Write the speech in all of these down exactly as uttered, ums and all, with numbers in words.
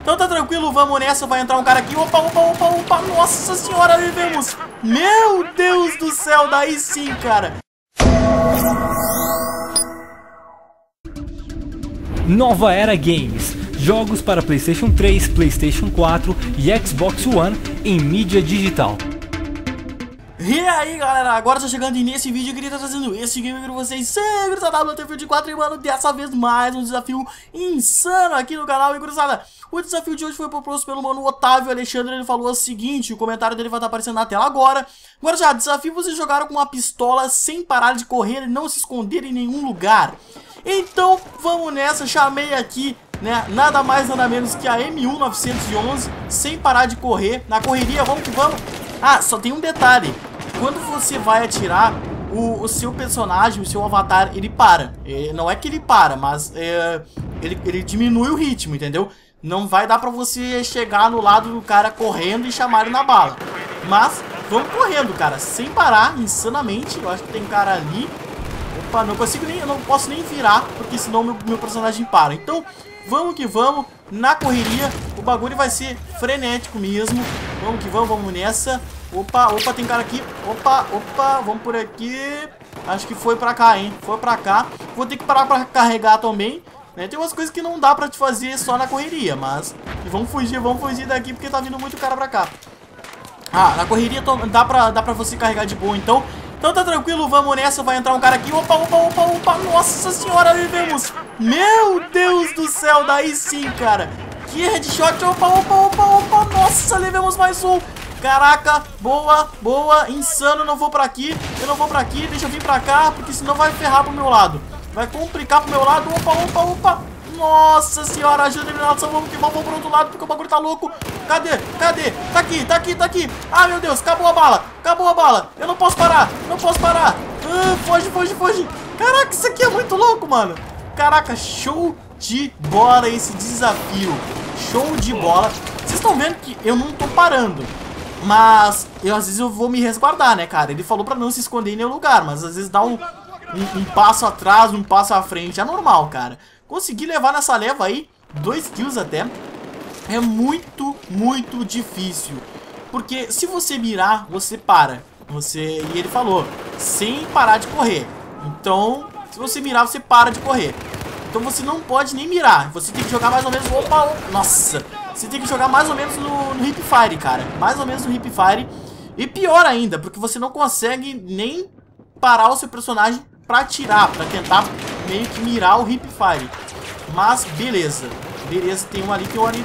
Então tá tranquilo, vamos nessa, vai entrar um cara aqui. Opa, opa, opa, opa, nossa senhora, vivemos. Meu Deus do céu, daí sim, cara. Nova Era Games. Jogos para PlayStation três, PlayStation quatro e Xbox One em mídia digital. E aí galera, agora tá chegando e nesse vídeo eu queria estar trazendo esse game pra vocês sempre essa Battlefield quatro e mano, dessa vez mais um desafio insano aqui no canal. E gurizada, o desafio de hoje foi proposto pelo mano Otávio Alexandre. Ele falou o seguinte, o comentário dele vai estar aparecendo na tela agora. Agora já, desafio vocês jogaram com uma pistola sem parar de correr e não se esconder em nenhum lugar. Então vamos nessa, chamei aqui, né, nada mais nada menos que a M um novecentos e onze, sem parar de correr, na correria, vamos que vamos. Ah, só tem um detalhe. Quando você vai atirar, o, o seu personagem, o seu avatar, ele para. É, não é que ele para, mas é, ele, ele diminui o ritmo, entendeu? Não vai dar pra você chegar no lado do cara correndo e chamar ele na bala. Mas vamos correndo, cara, sem parar, insanamente. Eu acho que tem cara ali. Opa, não consigo nem, eu não posso nem virar, porque senão meu, meu personagem para. Então, vamos que vamos, na correria. O bagulho vai ser frenético mesmo. Vamos que vamos, vamos nessa. Opa, opa, tem cara aqui. Opa, opa, vamos por aqui. Acho que foi pra cá, hein? Foi pra cá. Vou ter que parar pra carregar também, né? Tem umas coisas que não dá pra te fazer só na correria, mas vamos fugir, vamos fugir daqui, porque tá vindo muito cara pra cá. Ah, na correria dá pra, dá pra você carregar de boa, então. Então tá tranquilo, vamos nessa, vai entrar um cara aqui. Opa, opa, opa, opa, nossa senhora, vivemos. Meu Deus do céu, daí sim, cara. Que headshot, opa, opa, opa, opa, nossa, levemos mais um. Caraca, boa, boa, insano, não vou pra aqui, eu não vou pra aqui, deixa eu vir pra cá, porque senão vai ferrar pro meu lado. Vai complicar pro meu lado, opa, opa, opa. Nossa senhora, ajuda a eliminação, vamos que vamos, vamos pro outro lado, porque o bagulho tá louco. Cadê? Cadê? Tá aqui, tá aqui, tá aqui. Ai, meu Deus, acabou a bala, acabou a bala. Eu não posso parar, não posso parar. Ah, foge, foge, foge. Caraca, isso aqui é muito louco, mano. Caraca, show de bola esse desafio. Show de bola. Vocês estão vendo que eu não tô parando, mas eu às vezes eu vou me resguardar, né, cara? Ele falou pra não se esconder em nenhum lugar, mas às vezes dá um, um, um passo atrás, um passo à frente. É normal, cara. Consegui levar nessa leva aí, dois kills até. É muito, muito difícil. Porque se você mirar, você para. Você, e ele falou, sem parar de correr. Então, se você mirar, você para de correr. Então você não pode nem mirar. Você tem que jogar mais ou menos... Opa, opa, nossa! Você tem que jogar mais ou menos no, no hip fire, cara. Mais ou menos no hip fire. E pior ainda, porque você não consegue nem parar o seu personagem pra atirar, pra tentar meio que mirar o hip fire. Mas beleza. Beleza, tem um ali, tem um ali.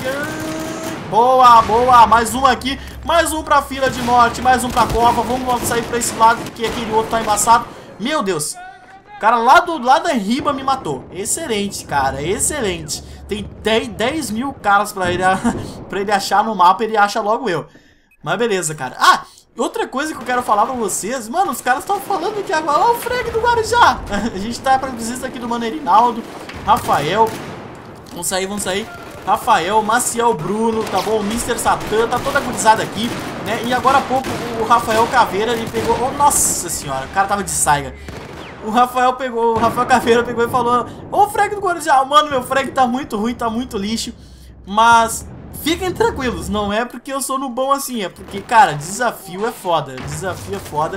Boa, boa. Mais um aqui. Mais um pra fila de morte. Mais um pra cova. Vamos sair pra esse lado, porque aquele outro tá embaçado. Meu Deus. O cara lá do lado da riba me matou. Excelente, cara. Excelente. Tem dez mil caras pra ele, pra ele achar no mapa. Ele acha logo eu. Mas beleza, cara. Ah, outra coisa que eu quero falar pra vocês. Mano, os caras estão falando que agora... Ó, o Freg do Guarujá. A gente tá pra visita aqui do Mano Erinaldo, Rafael. Vamos sair, vamos sair. Rafael, Maciel Bruno, tá bom? O mister Satan, tá toda agudizada aqui, né? E agora há pouco o Rafael Caveira, ele pegou... Oh, nossa senhora, o cara tava de saiga. O Rafael pegou, o Rafael Caveira pegou e falou: ô, frag do Guarujá, mano, meu frag tá muito ruim, tá muito lixo. Mas fiquem tranquilos, não é porque eu sou no bom assim, é porque, cara, desafio é foda, desafio é foda.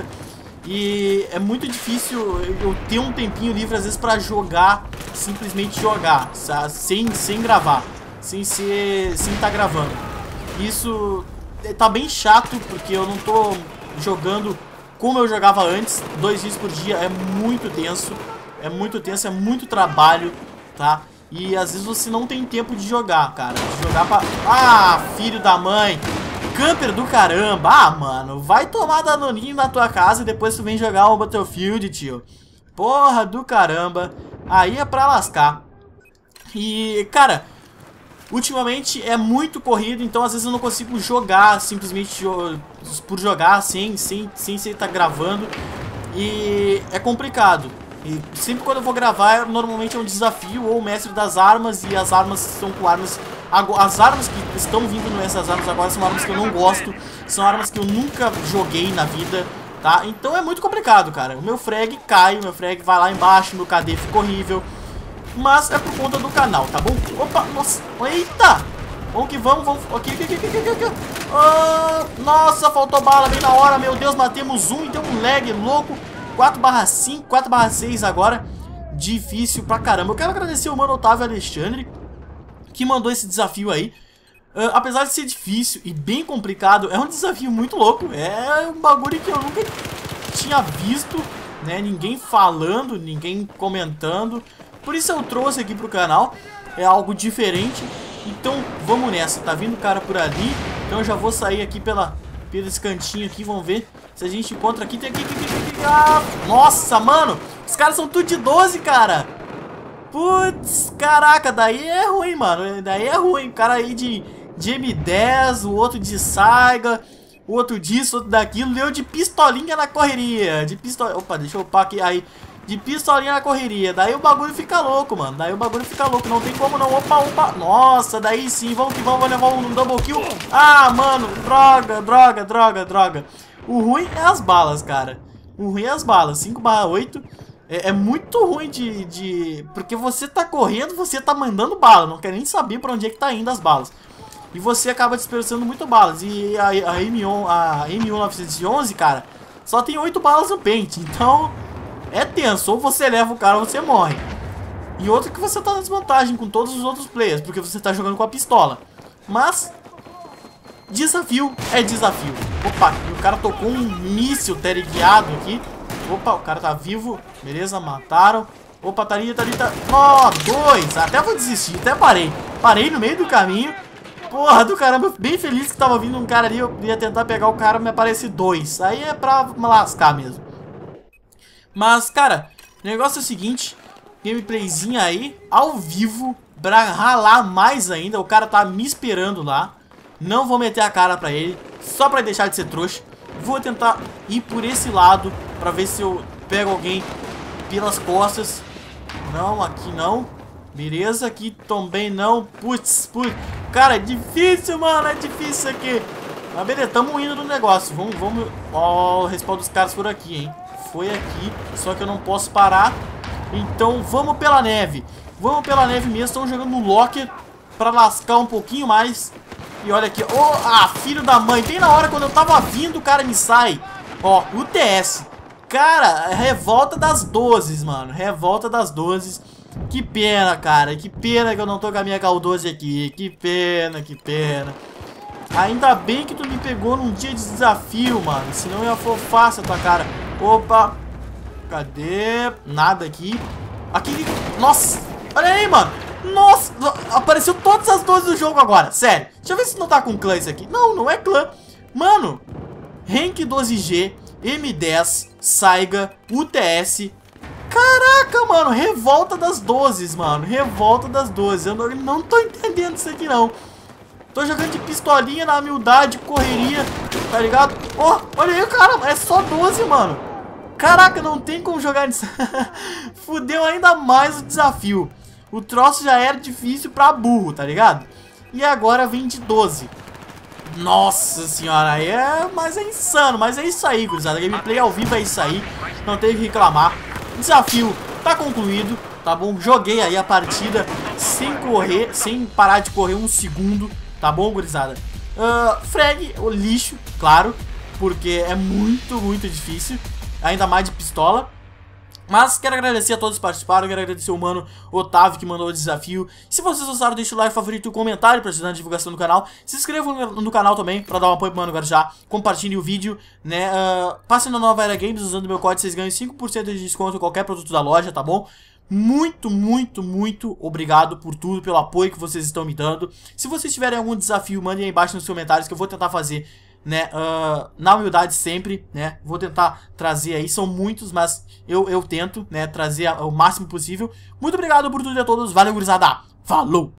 E é muito difícil eu ter um tempinho livre às vezes pra jogar, simplesmente jogar, sem, sem gravar, sem ser, sem tá gravando. Isso tá bem chato, porque eu não tô jogando como eu jogava antes. Dois vídeos por dia é muito tenso. É muito tenso, é muito trabalho, tá? E às vezes você não tem tempo de jogar, cara. De jogar pra... Ah, filho da mãe. Camper do caramba. Ah, mano, vai tomar danoninho na tua casa e depois tu vem jogar o Battlefield, tio. Porra do caramba. Aí é pra lascar. E, cara, ultimamente é muito corrido, então às vezes eu não consigo jogar simplesmente jo por jogar, sem, sem, sem você estar gravando. E é complicado. E sempre quando eu vou gravar, normalmente é um desafio ou o mestre das armas, e as armas são com armas... As armas que estão vindo nessas armas agora são armas que eu não gosto, são armas que eu nunca joguei na vida, tá? Então é muito complicado, cara. O meu frag cai, o meu frag vai lá embaixo, meu K D fica horrível. Mas é por conta do canal, tá bom? Opa, nossa, eita! Vamos que vamos, vamos. Aqui, aqui, aqui, aqui, aqui, aqui. Oh, nossa, faltou bala bem na hora, meu Deus, matemos um e deu um lag louco. quatro barra cinco, quatro barra seis agora. Difícil pra caramba. Eu quero agradecer o mano Otávio Alexandre, que mandou esse desafio aí. Uh, apesar de ser difícil e bem complicado, é um desafio muito louco. É um bagulho que eu nunca tinha visto, né? Ninguém falando, ninguém comentando. Por isso eu trouxe aqui pro canal. É algo diferente. Então vamos nessa. Tá vindo cara por ali. Então eu já vou sair aqui pela, pelo esse cantinho aqui. Vamos ver se a gente encontra aqui. Tem aqui, aqui, aqui, aqui. Ah, nossa, mano. Os caras são tudo de doze, cara. Putz, caraca. Daí é ruim, mano. Daí é ruim. O cara aí de, de M dez. O outro de Saiga. O outro disso, outro daquilo. Deu de pistolinha na correria. De pistolinha. Opa, deixa eu upar aqui. Aí. De pistolinha na correria. Daí o bagulho fica louco, mano. Daí o bagulho fica louco. Não tem como não. Opa, opa. Nossa, daí sim. Vamos que vamos. Vou levar um double kill. Ah, mano. Droga, droga, droga, droga. O ruim é as balas, cara. O ruim é as balas. cinco barra oito. É, é muito ruim de, de... Porque você tá correndo, você tá mandando bala. Não quer nem saber pra onde é que tá indo as balas. E você acaba dispersando muito balas. E a, a, M um, a M mil novecentos e onze, cara, só tem oito balas no pente. Então... é tenso, ou você leva o cara ou você morre. E outro que você tá na desvantagem com todos os outros players, porque você tá jogando com a pistola. Mas desafio é desafio. Opa, o cara tocou um míssil teleguiado aqui. Opa, o cara tá vivo. Beleza, mataram. Opa, tá ali, tá ali, tá... ó, dois, até vou desistir, até parei. Parei no meio do caminho. Porra do caramba, bem feliz que tava vindo um cara ali. Eu ia tentar pegar o cara, me aparece dois. Aí é pra lascar mesmo. Mas, cara, o negócio é o seguinte. Gameplayzinha aí, ao vivo, pra ralar mais ainda. O cara tá me esperando lá. Não vou meter a cara pra ele, só pra deixar de ser trouxa. Vou tentar ir por esse lado, pra ver se eu pego alguém pelas costas. Não, aqui não. Beleza, aqui também não. Putz, putz. Cara, é difícil, mano, é difícil aqui. Mas beleza, tamo indo no negócio. Vamos, vamos. Ó, o respawn dos caras por aqui, hein. Foi aqui, só que eu não posso parar. Então vamos pela neve. Vamos pela neve mesmo. Estamos jogando no locker pra lascar um pouquinho mais. E olha aqui, oh, ah, filho da mãe. Bem na hora quando eu tava vindo, o cara me sai. Ó, U T S. Cara, revolta das doze, mano. Revolta das doze. Que pena, cara. Que pena que eu não tô com a minha Cal doze aqui. Que pena, que pena. Ainda bem que tu me pegou num dia de desafio, mano. Senão ia for fácil a tua cara. Opa, cadê? Nada aqui. Aqui, nossa, olha aí, mano. Nossa, apareceu todas as doze do jogo agora. Sério, deixa eu ver se não tá com clã isso aqui. Não, não é clã. Mano, Rank doze G, M dez, Saiga, U T S. Caraca, mano, revolta das doze, mano. Revolta das doze. Eu não, não tô entendendo isso aqui, não. Tô jogando de pistolinha na humildade, correria, tá ligado? Ó, oh, olha aí, cara, é só doze, mano. Caraca, não tem como jogar nisso. Fudeu ainda mais o desafio. O troço já era difícil pra burro, tá ligado? E agora vem de doze. Nossa senhora, é... mas é insano, mas é isso aí, gurizada. Gameplay ao vivo é isso aí, não tem que reclamar. Desafio tá concluído, tá bom? Joguei aí a partida sem correr, sem parar de correr um segundo. Tá bom, gurizada? Uh, frag, o lixo, claro, porque é muito, muito difícil. Ainda mais de pistola. Mas quero agradecer a todos que participaram. Quero agradecer o mano Otávio que mandou o desafio. Se vocês gostaram, deixa o like, favorito e o comentário pra ajudar na divulgação do canal. Se inscrevam no, no canal também pra dar um apoio pro mano Guarujá. Compartilhem o vídeo, né? Uh, passem na Nova Era Games usando meu código. Vocês ganham cinco por cento de desconto em qualquer produto da loja, tá bom? Muito, muito, muito obrigado por tudo, pelo apoio que vocês estão me dando. Se vocês tiverem algum desafio, mandem aí embaixo nos comentários que eu vou tentar fazer, né, uh, na humildade sempre, né, vou tentar trazer aí, são muitos, mas eu, eu tento, né, trazer o máximo possível. Muito obrigado por tudo a todos, valeu, gurizada, falou!